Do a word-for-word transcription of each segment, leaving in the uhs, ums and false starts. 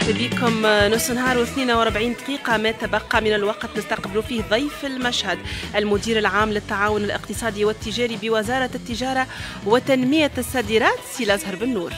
مرحبا بكم. نص نهار واثنين وأربعين دقيقة ما تبقى من الوقت نستقبل فيه ضيف المشهد المدير العام للتعاون الاقتصادي والتجاري بوزارة التجارة وتنمية الصادرات سي الأزهر بن نور.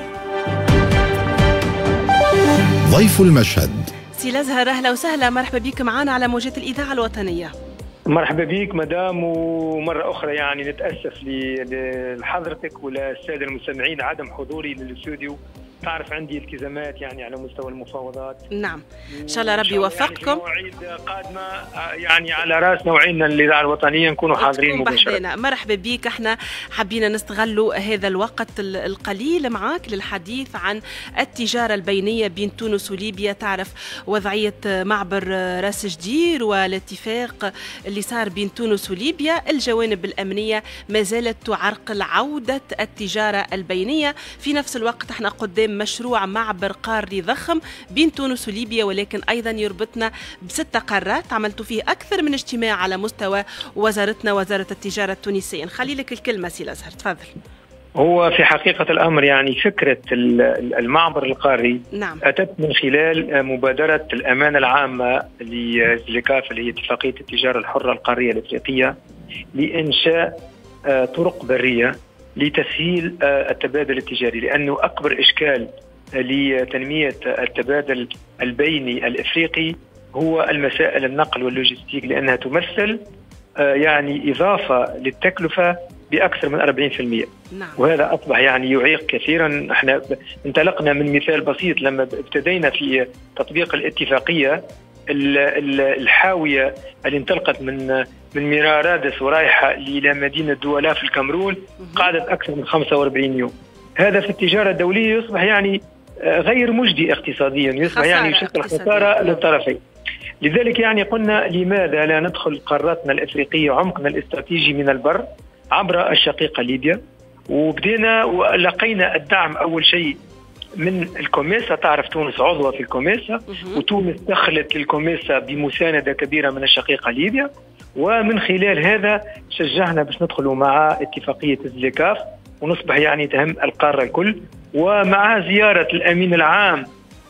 ضيف المشهد سي الأزهر أهلا وسهلا، مرحبا بك معنا على موجات الإذاعة الوطنية. مرحبا بك مدام، ومرة أخرى يعني نتأسف لحضرتك وللسادة المستمعين عدم حضوري للاستوديو، تعرف عندي التزامات يعني على مستوى المفاوضات. نعم ان شاء الله ربي يوفقكم. يعني مواعيد قادمه يعني على راس نوعين الاذاعه الوطنيه نكونوا حاضرين مباشره. مرحبا بك، احنا حبينا نستغلوا هذا الوقت القليل معك للحديث عن التجاره البينيه بين تونس وليبيا. تعرف وضعيه معبر راس جدير والاتفاق اللي صار بين تونس وليبيا، الجوانب الامنيه ما زالت تعرقل عوده التجاره البينيه. في نفس الوقت احنا قدام مشروع معبر قاري ضخم بين تونس وليبيا، ولكن أيضا يربطنا بست قارات. عملتوا فيه أكثر من اجتماع على مستوى وزارتنا وزارة التجارة التونسية. نخلي لك الكلمة سي الأزهر، تفضل. هو في حقيقة الأمر يعني فكرة المعبر القاري نعم. أتت من خلال مبادرة الأمانة العامة لزليكاف اللي هي اتفاقية التجارة الحرة القارية الإفريقية لإنشاء طرق برية لتسهيل التبادل التجاري، لأنه أكبر إشكال لتنمية التبادل البيني الإفريقي هو المسائل النقل واللوجستيك، لأنها تمثل يعني إضافة للتكلفة بأكثر من أربعين بالمئة نعم. وهذا أصبح يعني يعيق كثيرا. احنا انطلقنا من مثال بسيط لما ابتدينا في تطبيق الاتفاقية، الحاوية اللي انطلقت من من ميرارادس ورايحة إلى مدينة دولا في الكامرون قعدت أكثر من خمسة وأربعين يوم. هذا في التجارة الدولية يصبح يعني غير مجدي اقتصاديا، يصبح يعني يشكل خسارة للطرفين. لذلك يعني قلنا لماذا لا ندخل قارتنا الأفريقية عمقنا الاستراتيجي من البر عبر الشقيقة ليبيا، وبدينا ولقينا الدعم أول شيء من الكوميسا. تعرف تونس عضوة في الكوميسا، وتونس دخلت للكوميسا بمساندة كبيرة من الشقيقة ليبيا، ومن خلال هذا شجعنا باش ندخلوا مع اتفاقية زليكاف ونصبح يعني تهم القارة الكل. ومع زيارة الأمين العام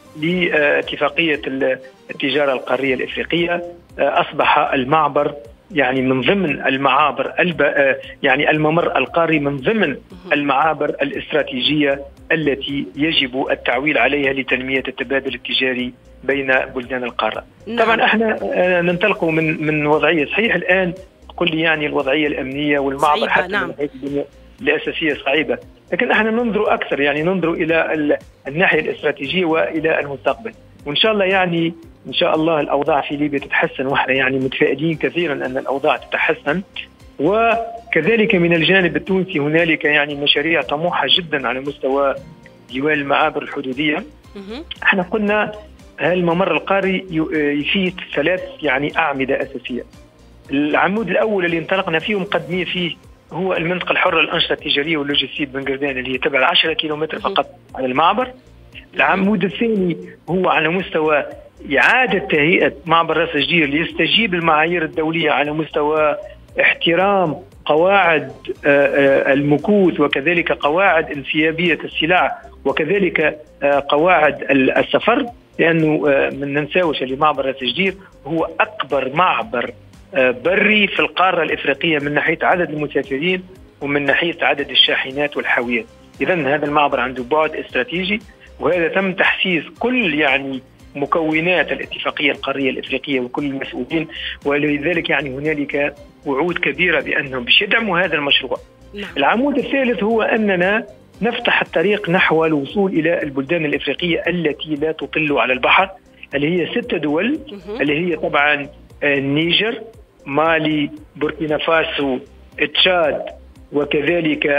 لاتفاقية التجارة القارية الإفريقية أصبح المعبر يعني من ضمن المعابر الب... يعني الممر القاري من ضمن المعابر الاستراتيجية التي يجب التعويل عليها لتنمية التبادل التجاري بين بلدان القارة. نعم. طبعا احنا ننطلق من من وضعية صحيح الآن قل لي يعني الوضعية الأمنية والمعبر حتى نعم. الأساسية صعيبة، لكن احنا ننظر أكثر يعني ننظر إلى الناحية الاستراتيجية وإلى المستقبل، وإن شاء الله يعني إن شاء الله الأوضاع في ليبيا تتحسن، وإحنا يعني متفائلين كثيرا أن الأوضاع تتحسن. وكذلك من الجانب التونسي هنالك يعني مشاريع طموحة جدا على مستوى ديوان المعابر الحدودية. احنا قلنا الممر القاري يفيد ثلاث يعني أعمدة أساسية. العمود الأول اللي انطلقنا فيه ومقدمين فيه هو المنطقة الحرة للأنشطة التجارية واللوجستيك بن قردان اللي هي تبع عشرة كيلومتر فقط عن المعبر. العمود الثاني هو على مستوى إعادة تهيئة معبر راس جدير ليستجيب المعايير الدولية على مستوى احترام قواعد المكوث وكذلك قواعد انسيابية السلع وكذلك قواعد السفر، لأنه من ننساوش اللي معبر راس جدير هو أكبر معبر بري في القارة الإفريقية من ناحية عدد المسافرين ومن ناحية عدد الشاحنات والحاويات. إذن هذا المعبر عنده بعد استراتيجي، وهذا تم تحسيس كل يعني مكونات الاتفاقية القارية الإفريقية وكل المسؤولين، ولذلك يعني هنالك وعود كبيرة بأنهم باش يدعموا هذا المشروع. نعم. العمود الثالث هو أننا نفتح الطريق نحو الوصول إلى البلدان الإفريقية التي لا تطل على البحر، اللي هي ستة دول اللي هي طبعا النيجر، مالي، بوركينا فاسو، تشاد، وكذلك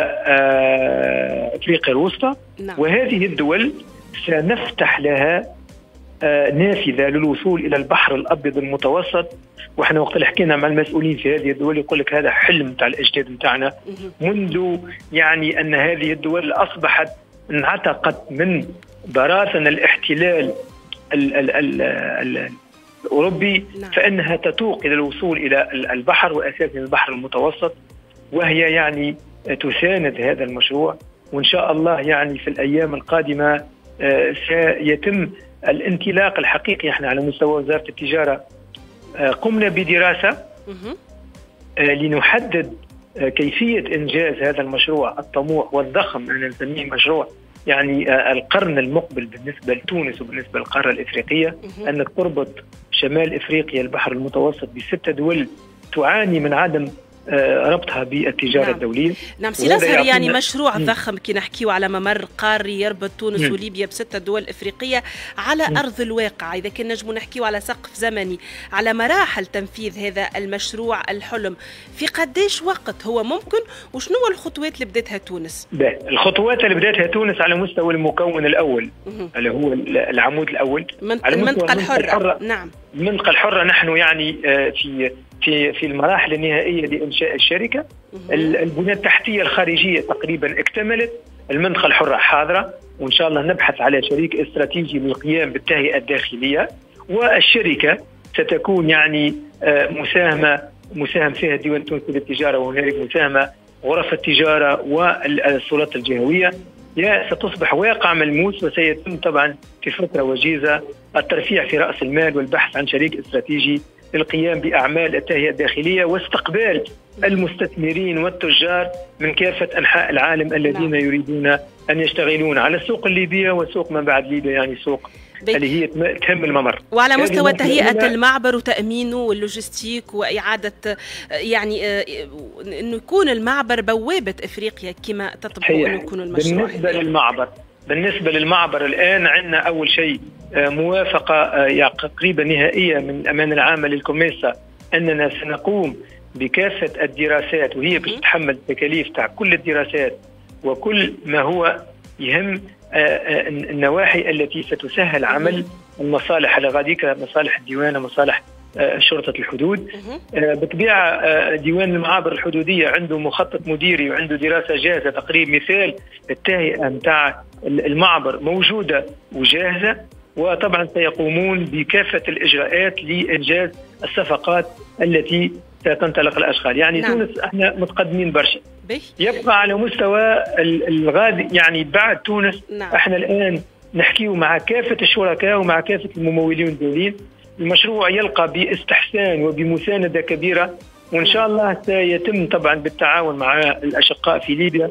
أفريقيا الوسطى. نعم. وهذه الدول سنفتح لها نافذة للوصول إلى البحر الأبيض المتوسط. وإحنا وقت اللي حكينا مع المسؤولين في هذه الدول يقول لك هذا حلم تاع الأجداد متاعنا، منذ يعني أن هذه الدول أصبحت انعتقت من براثن الاحتلال ال ال ال ال الأوروبي، فإنها تتوق إلى الوصول إلى البحر وأساسا البحر المتوسط، وهي يعني تساند هذا المشروع. وإن شاء الله يعني في الأيام القادمة سيتم الانطلاق الحقيقي. احنا على مستوى وزارة التجارة قمنا بدراسة لنحدد كيفية إنجاز هذا المشروع الطموح والضخم. أنا نسميه مشروع يعني القرن المقبل بالنسبة لتونس وبالنسبة للقارة الإفريقية، أنك تربط شمال إفريقيا البحر المتوسط بستة دول تعاني من عدم ربطها بالتجارة نعم. الدولية. نعم سي الأزهر، يعني مشروع ضخم كي نحكيو على ممر قاري يربط تونس م. وليبيا بستة دول إفريقية على م. أرض الواقع. إذا كان نجمو نحكيو على سقف زمني، على مراحل تنفيذ هذا المشروع الحلم، في قديش وقت هو ممكن، وشنو الخطوات اللي بدأتها تونس؟ الخطوات اللي بدأتها تونس على مستوى المكون الأول م. اللي هو العمود الأول، على المنطقة الحرة. الحرة. نعم المنطقة الحرة. نحن يعني في في في المراحل النهائية لإنشاء الشركة. البنية التحتية الخارجية تقريبا اكتملت، المنطقة الحرة حاضرة، وإن شاء الله نبحث على شريك استراتيجي للقيام بالتهيئة الداخلية، والشركة ستكون يعني مساهمة مساهم فيها الديوان التونسي للتجارة، وهنالك مساهمة غرف التجارة والسلطات الجهوية. ستصبح واقع ملموس، وسيتم طبعا في فترة وجيزة الترفيع في رأس المال والبحث عن شريك استراتيجي للقيام بأعمال التهيئة الداخلية واستقبال المستثمرين والتجار من كافة أنحاء العالم الذين يريدون أن يشتغلون على السوق الليبية وسوق ما بعد ليبيا، يعني سوق اللي هي تهم الممر. وعلى مستوى تهيئة المعبر وتأمينه واللوجستيك وإعادة يعني أنه يكون المعبر بوابة إفريقيا كما تطلب أنه يكون المشروع. بالنسبة للمعبر بالنسبة للمعبر الآن عندنا أول شيء موافقة تقريبا نهائية من الأمانة العامة للكوميسا أننا سنقوم بكافة الدراسات، وهي بتتحمل التكاليف تاع كل الدراسات وكل ما هو يهم النواحي التي ستسهل عمل المصالح اللي غاديك، مصالح الديوان، مصالح شرطة الحدود. بطبيعة ديوان المعابر الحدودية عنده مخطط مديري وعنده دراسة جاهزة تقريب مثال التهيئة متاع المعبر موجودة وجاهزة، وطبعا سيقومون بكافة الإجراءات لإنجاز الصفقات التي ستنطلق الأشغال. يعني نعم. تونس احنا متقدمين برشا. يبقى على مستوى الغادي يعني بعد تونس نعم. احنا الآن نحكيه مع كافة الشركاء ومع كافة الممولين الدوليين. المشروع يلقى باستحسان وبمساندة كبيرة، وإن شاء الله سيتم طبعا بالتعاون مع الأشقاء في ليبيا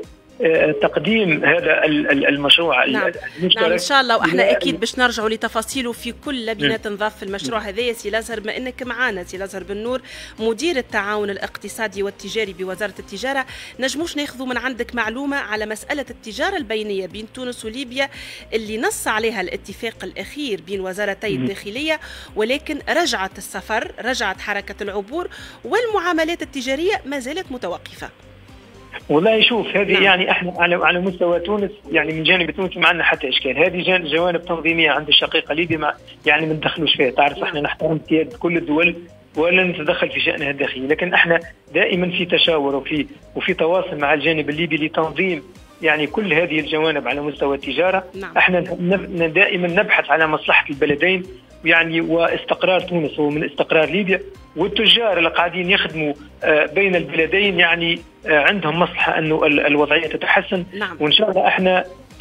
تقديم هذا المشروع نعم. المشترك. نعم إن شاء الله، وإحنا أكيد باش نرجعوا لتفاصيله في كل لبنة تنضاف في المشروع هذا. سي الأزهر، بما أنك معنا، سي الأزهر بن نور مدير التعاون الاقتصادي والتجاري بوزارة التجارة، نجموش ناخذوا من عندك معلومة على مسألة التجارة البينية بين تونس وليبيا اللي نص عليها الاتفاق الأخير بين وزارتي الداخلية، ولكن رجعت السفر، رجعت حركة العبور، والمعاملات التجارية ما زالت متوقفة. والله شوف هذه نعم. يعني احنا على على مستوى تونس، يعني من جانب تونس ما عندنا حتى اشكال. هذه جوانب تنظيميه عند الشقيقه ليبيا ما يعني ما ندخلوش فيها. تعرف نعم. احنا نحترم سياده كل الدول ولا نتدخل في شانها الداخلي، لكن احنا دائما في تشاور وفي وفي تواصل مع الجانب الليبي لتنظيم يعني كل هذه الجوانب على مستوى التجاره. نعم. احنا دائما نبحث على مصلحه البلدين يعني واستقرار تونس ومن استقرار ليبيا، والتجار اللي قاعدين يخدموا بين البلدين يعني عندهم مصلحة أنه الوضعية تتحسن. نعم. وإن شاء الله احنا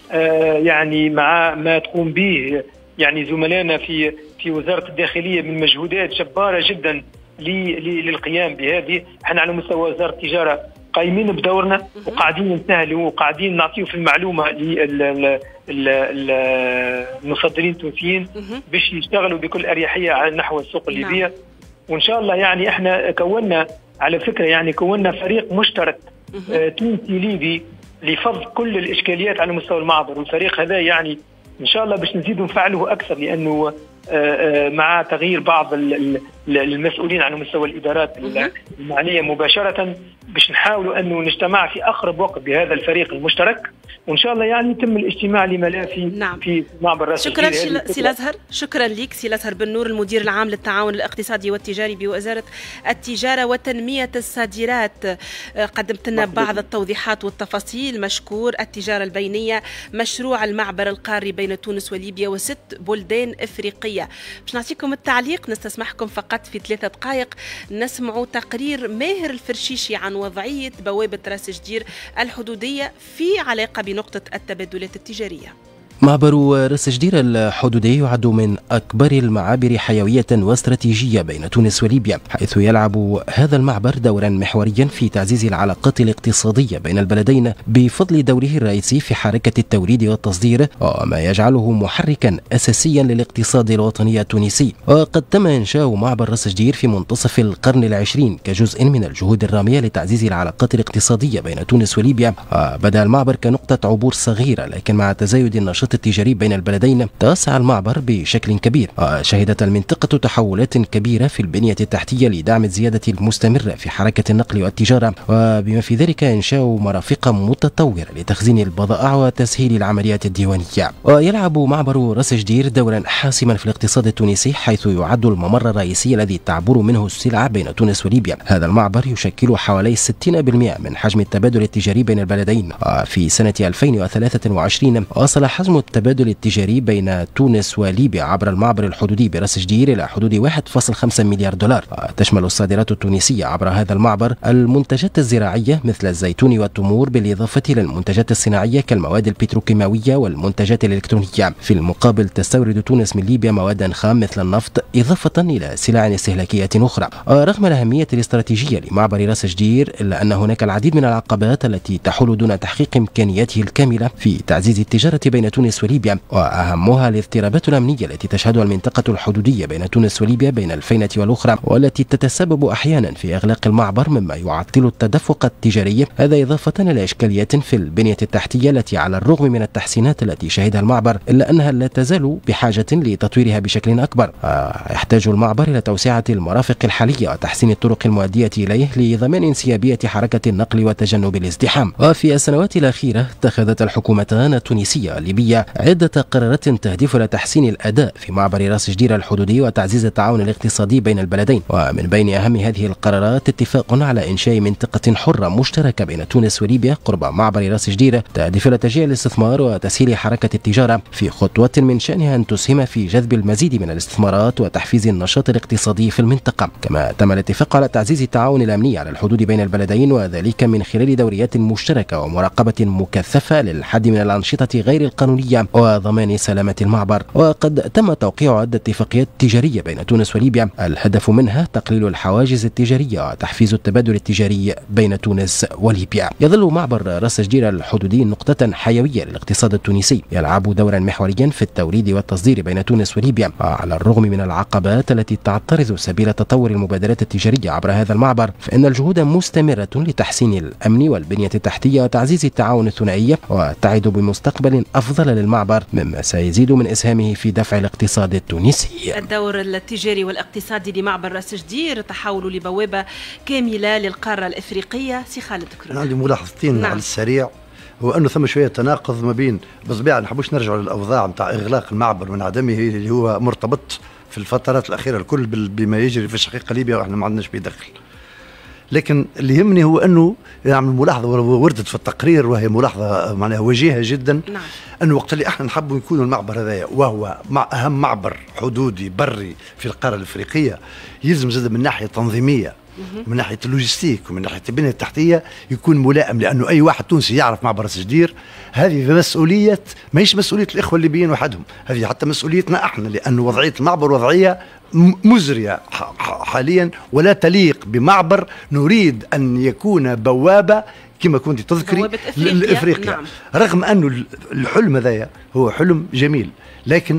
يعني مع ما تقوم به يعني زملائنا في في وزارة الداخلية من مجهودات جبارة جدا للقيام بهذه. احنا على مستوى وزارة التجارة قايمين بدورنا وقاعدين نسهلوا وقاعدين نعطيه في المعلومة للمصدرين التونسيين باش يشتغلوا بكل أريحية على نحو السوق الليبية. نعم. وإن شاء الله يعني احنا كونا على فكرة يعني كونا فريق مشترك آه تونسي ليبي لفض كل الإشكاليات على مستوى المعبر، والفريق هذا يعني إن شاء الله باش نزيد نفعله أكثر، لأنه آه آه مع تغيير بعض المسؤولين على مستوى الإدارات المعنية مباشرة باش نحاولوا أنه نجتمع في أقرب وقت بهذا الفريق المشترك، وإن شاء الله يعني يتم الاجتماع لما لا في نعم. في معبر راس شكرا سي الأزهر، شكرا لك سي الأزهر بن نور المدير العام للتعاون الاقتصادي والتجاري بوزارة التجارة وتنمية الصادرات. قدمت لنا بعض التوضيحات والتفاصيل. مشكور. التجارة البينية، مشروع المعبر القاري بين تونس وليبيا وست بلدان إفريقية. باش نعطيكم التعليق، نستسمحكم فقط في ثلاثة دقائق نسمعوا تقرير ماهر الفرشيشي عن وضعية بوابة راس جدير الحدودية في علاقة بنقطة التبادلات التجارية. معبر راس جدير الحدودي يعد من أكبر المعابر حيوية واستراتيجية بين تونس وليبيا، حيث يلعب هذا المعبر دورا محوريا في تعزيز العلاقات الاقتصادية بين البلدين بفضل دوره الرئيسي في حركة التوريد والتصدير، وما يجعله محركا أساسيا للاقتصاد الوطني التونسي. وقد تم إنشاء معبر راس جدير في منتصف القرن العشرين كجزء من الجهود الرامية لتعزيز العلاقات الاقتصادية بين تونس وليبيا. بدأ المعبر كنقطة عبور صغيرة، لكن مع تزايد النشاط التجاري بين البلدين توسع المعبر بشكل كبير. شهدت المنطقة تحولات كبيرة في البنية التحتية لدعم الزيادة المستمرة في حركة النقل والتجارة، وبما في ذلك إنشاء مرافق متطورة لتخزين البضائع وتسهيل العمليات الديوانية. ويلعب معبر راس جدير دورا حاسما في الاقتصاد التونسي، حيث يعد الممر الرئيسي الذي تعبر منه السلع بين تونس وليبيا. هذا المعبر يشكل حوالي ستين بالمئة من حجم التبادل التجاري بين البلدين. وفي سنة ألفين وثلاثة وعشرين وصل حجم التبادل التجاري بين تونس وليبيا عبر المعبر الحدودي براس جدير إلى حدود واحد فاصلة خمسة مليار دولار. تشمل الصادرات التونسية عبر هذا المعبر المنتجات الزراعية مثل الزيتون والتمور، بالإضافة إلى المنتجات الصناعية كالمواد البتروكيماوية والمنتجات الإلكترونية. في المقابل تستورد تونس من ليبيا مواد خام مثل النفط، إضافة إلى سلع استهلاكية أخرى. رغم الأهمية الاستراتيجية لمعبر راس جدير، إلا أن هناك العديد من العقبات التي تحول دون تحقيق إمكانياته الكاملة في تعزيز التجارة بين تونس وليبيا، وأهمها الاضطرابات الأمنية التي تشهدها المنطقة الحدودية بين تونس وليبيا بين الفينة والأخرى، والتي تتسبب أحيانا في إغلاق المعبر مما يعطل التدفق التجاري. هذا إضافة إلى إشكاليات في البنية التحتية التي على الرغم من التحسينات التي شهدها المعبر، إلا أنها لا تزال بحاجة لتطويرها بشكل أكبر. يحتاج المعبر إلى توسعة المرافق الحالية وتحسين الطرق المؤدية إليه لضمان انسيابية حركة النقل وتجنب الازدحام. وفي السنوات الأخيرة اتخذت الحكومتان التونسية والليبية عدة قرارات تهدف إلى تحسين الأداء في معبر راس جدير الحدودي وتعزيز التعاون الاقتصادي بين البلدين. ومن بين أهم هذه القرارات اتفاق على إنشاء منطقة حرة مشتركة بين تونس وليبيا قرب معبر راس جدير تهدف إلى تشجيع الاستثمار وتسهيل حركة التجارة، في خطوة من شأنها أن تسهم في جذب المزيد من الاستثمارات وتحفيز النشاط الاقتصادي في المنطقة. كما تم الاتفاق على تعزيز التعاون الأمني على الحدود بين البلدين، وذلك من خلال دوريات مشتركة ومراقبة مكثفة للحد من الأنشطة غير القانونية وضمان سلامة المعبر. وقد تم توقيع عدة اتفاقيات تجارية بين تونس وليبيا، الهدف منها تقليل الحواجز التجارية وتحفيز التبادل التجاري بين تونس وليبيا. يظل معبر راس جدير الحدودي نقطة حيوية للاقتصاد التونسي، يلعب دورا محوريا في التوريد والتصدير بين تونس وليبيا، على الرغم من العقبات التي تعترض سبيل تطور المبادرات التجارية عبر هذا المعبر، فإن الجهود مستمرة لتحسين الأمن والبنية التحتية وتعزيز التعاون الثنائي، وتعد بمستقبل أفضل للمعبر مما سيزيد من إسهامه في دفع الاقتصاد التونسي. الدور التجاري والاقتصادي لمعبر راس جدير تحول لبوابة كاملة للقارة الإفريقية. سي خالد كرر. عندي ملاحظتين. نعم. على السريع، هو أنه ثم شوية تناقض ما بين، بالطبيعة نحبوش نرجعوا للأوضاع نتاع إغلاق المعبر من عدمه اللي هو مرتبط في الفترات الأخيرة الكل بما يجري في الشقيقة ليبيا، وإحنا ما عندناش بيدخل. لكن اللي يهمني هو أنه نعمل ملاحظة وردت في التقرير، وهي ملاحظة معناها وجيهة جدا. نعم. أنه وقت اللي احنا نحبوا يكون المعبر هذايا وهو مع أهم معبر حدودي بري في القارة الأفريقية، يلزم زاد من ناحية تنظيمية، من ناحيه اللوجستيك ومن ناحيه البنيه التحتيه يكون ملائم، لانه اي واحد تونسي يعرف معبر راس جدير هذه مسؤوليه، ماهيش مسؤوليه الاخوه الليبيين وحدهم، هذه حتى مسؤوليتنا احنا، لانه وضعيه المعبر وضعيه مزريه حاليا ولا تليق بمعبر نريد ان يكون بوابه كما كنت تذكري لافريقيا. نعم. رغم انه الحلم هذايا هو حلم جميل، لكن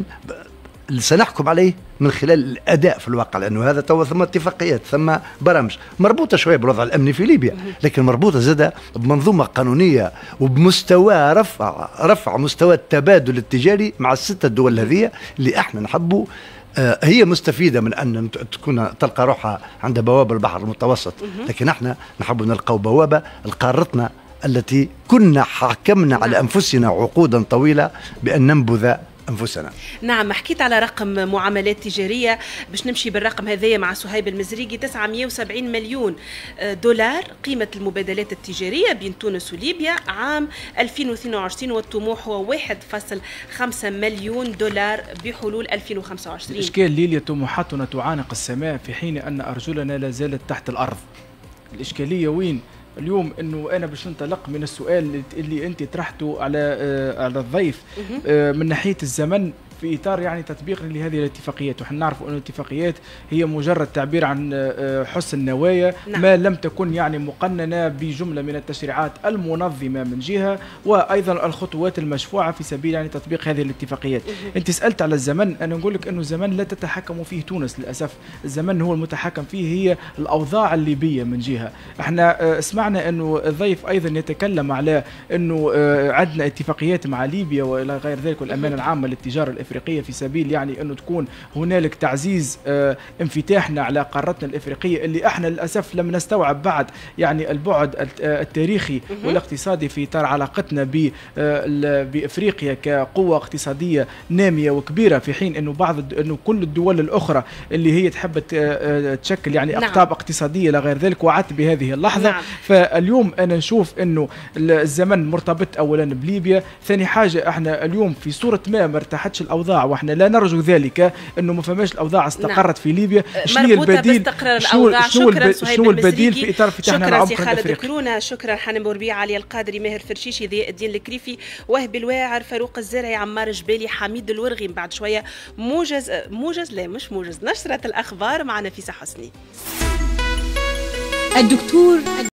سنحكم عليه من خلال الاداء في الواقع، لانه هذا تو ثم اتفاقيات ثم برامج مربوطه شويه بالوضع الامني في ليبيا، لكن مربوطه زاده بمنظومه قانونيه وبمستوى رفع رفع مستوى التبادل التجاري مع السته دول هذه اللي احنا نحبوا. آه هي مستفيده من ان تكون تلقى روحها عند بوابه البحر المتوسط، لكن احنا نحب نلقاو بوابه لقارتنا التي كنا حكمنا على انفسنا عقودا طويله بان ننبذ أنفسنا. نعم، حكيت على رقم معاملات تجارية، باش نمشي بالرقم هذايا مع صهيب المزريقي. تسعمئة وسبعين مليون دولار قيمة المبادلات التجارية بين تونس وليبيا عام ألفين واثنين وعشرين، والطموح هو واحد فاصلة خمسة مليون دولار بحلول ألفين وخمسة وعشرين. الإشكال ليليا طموحاتنا تعانق السماء في حين أن أرجلنا لا زالت تحت الأرض. الإشكالية وين؟ اليوم انه انا باش ننطلق من السؤال اللي انت طرحته على على الضيف من ناحيه الزمن في اطار يعني تطبيق لهذه الاتفاقيات، ونحن نعرف ان الاتفاقيات هي مجرد تعبير عن حسن النوايا، نعم. ما لم تكن يعني مقننه بجمله من التشريعات المنظمه من جهه، وايضا الخطوات المشفوعه في سبيل يعني تطبيق هذه الاتفاقيات. انت سالت على الزمن، انا نقول لك انه الزمن لا تتحكم فيه تونس للاسف، الزمن هو المتحكم فيه هي الاوضاع الليبيه من جهه. احنا سمعنا انه الضيف ايضا يتكلم على انه عندنا اتفاقيات مع ليبيا والى غير ذلك، والامانه العامه للتجاره الافريقيه في سبيل يعني انه تكون هنالك تعزيز اه انفتاحنا على قارتنا الافريقيه اللي احنا للاسف لم نستوعب بعد يعني البعد التاريخي والاقتصادي في اطار علاقتنا بافريقيا كقوه اقتصاديه ناميه وكبيره، في حين انه بعض انه كل الدول الاخرى اللي هي تحب تشكل يعني اقطاب نعم. اقتصاديه الى غير ذلك وعدت بهذه اللحظه. نعم. فاليوم انا نشوف انه الزمن مرتبط اولا بليبيا، ثاني حاجه احنا اليوم في صوره ما ما ارتاحتش الاوضاع، واحنا لا نرجو ذلك انه ما فماش الاوضاع استقرت نعم. في ليبيا. شنو البديل؟ شنو شنو شنو البديل في اطار فتحنا العمق الافريقي؟ شكرا سي خالد كرونا، شكرا حنان بوربيع، علي القادري، ماهر فرشيشي، ضياء الدين الكريفي، وهب الواعر، فاروق الزرعي، عمار جبالي، حميد الورغي. بعد شويه موجز موجز لا مش موجز نشره الاخبار مع نفيسه حسني. الدكتور